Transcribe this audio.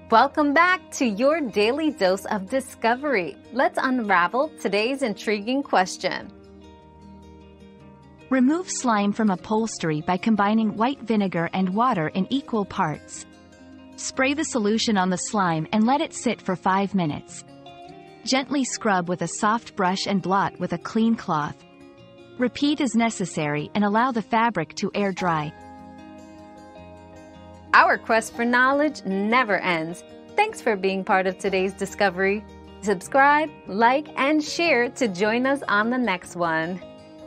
Welcome back to your daily dose of discovery. Let's unravel today's intriguing question. Remove slime from upholstery by combining white vinegar and water in equal parts. Spray the solution on the slime and let it sit for 5 minutes. Gently scrub with a soft brush and blot with a clean cloth. Repeat as necessary and allow the fabric to air dry. Our quest for knowledge never ends. Thanks for being part of today's discovery. Subscribe, like, and share to join us on the next one.